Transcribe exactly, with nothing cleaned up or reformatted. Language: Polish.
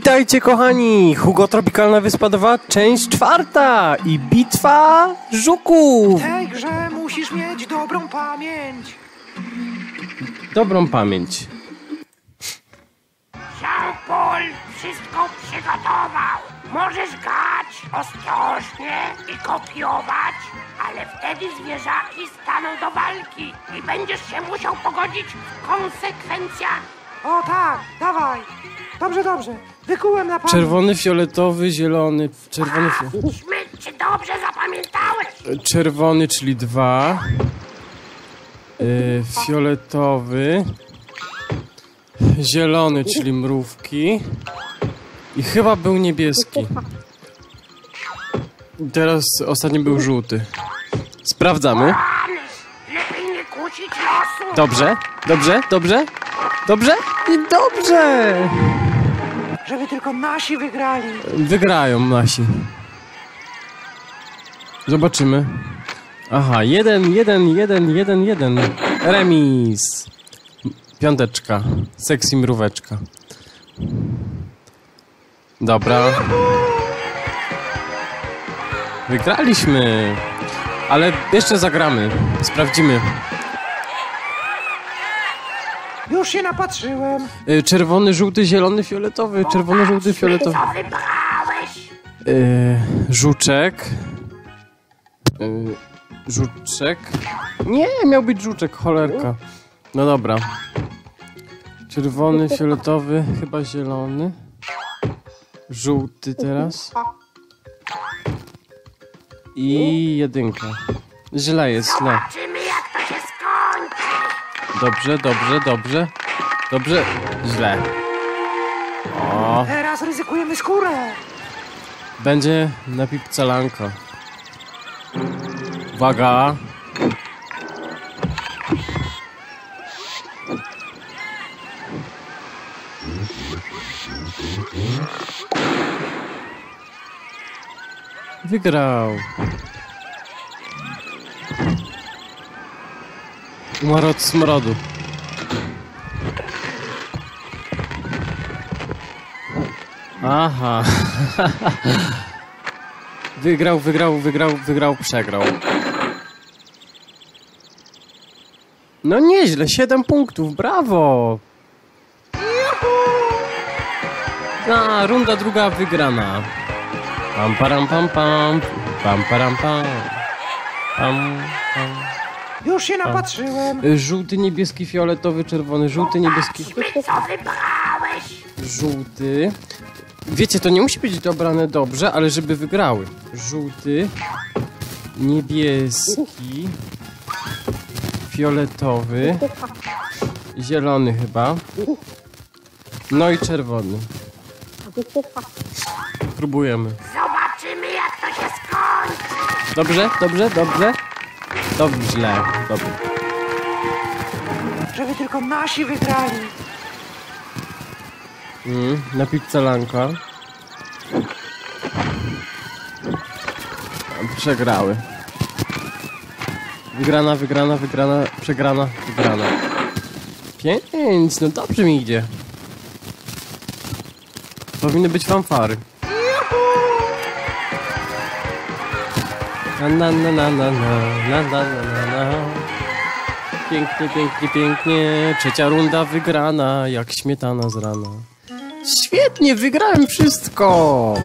Witajcie kochani! Hugo Tropikalna Wyspadowa, część czwarta i bitwa żuków! W tej grze musisz mieć dobrą pamięć. Dobrą pamięć. Jean-Paul wszystko przygotował. Możesz grać ostrożnie i kopiować, ale wtedy zwierzaki staną do walki i będziesz się musiał pogodzić z konsekwencjami. O tak, dawaj. Dobrze, dobrze. Wykułem na pamięć. Czerwony, fioletowy, zielony, czerwony, fi... Szmyt, czy dobrze zapamiętałeś? czerwony, czyli dwa. Yy, fioletowy. Zielony, czyli mrówki. I chyba był niebieski. Teraz ostatni był żółty. Sprawdzamy. Rany, lepiej nie kłócić losu. Dobrze, dobrze, dobrze, dobrze i dobrze! Żeby tylko nasi wygrali. Wygrają nasi. Zobaczymy. Aha, jeden, jeden, jeden, jeden, jeden. Remis. Piąteczka. Sexy mróweczka. Dobra. Wygraliśmy. Ale jeszcze zagramy. Sprawdzimy. Już się napatrzyłem. Y, Czerwony, żółty, zielony, fioletowy. Czerwony, żółty, fioletowy. Co wybrałeś? Yy, żuczek. Yy, żuczek. Nie, miał być żuczek, cholerka. No dobra. Czerwony, fioletowy, chyba zielony. Żółty teraz. I jedynka. Źle jest, źle. Zobaczymy, jak to się skończy. Dobrze, dobrze, dobrze. Dobrze, źle. O, Teraz ryzykujemy skórę. będzie napipcalanka. Uwaga. Wygrał. Umarł od smrodu. Aha. Wygrał, wygrał, wygrał, wygrał, przegrał. No nieźle, siedem punktów, brawo! A, runda druga wygrana. Pam param pam pam, pam param pam, pam pam. Już się napatrzyłem. Żółty, niebieski, fioletowy, czerwony, żółty, niebieski, Zobaczmy, co wybrałeś. żółty. Wiecie, to nie musi być dobrane dobrze, ale żeby wygrały. Żółty, niebieski, fioletowy, zielony chyba, no i czerwony. Próbujemy. Zobaczymy, jak to się skończy. Dobrze, dobrze, dobrze. Dobrze, dobrze. Żeby tylko nasi wygrali. Mm, na pizzalanka. Przegrały. Wygrana, wygrana, wygrana, przegrana, wygrana. Pięć, no dobrze mi idzie. Powinny być fanfary. Na na na na na na na na na na. Pięknie, pięknie, pięknie. Trzecia runda wygrana, jak śmietana z rana. Świetnie, wygrałem wszystko!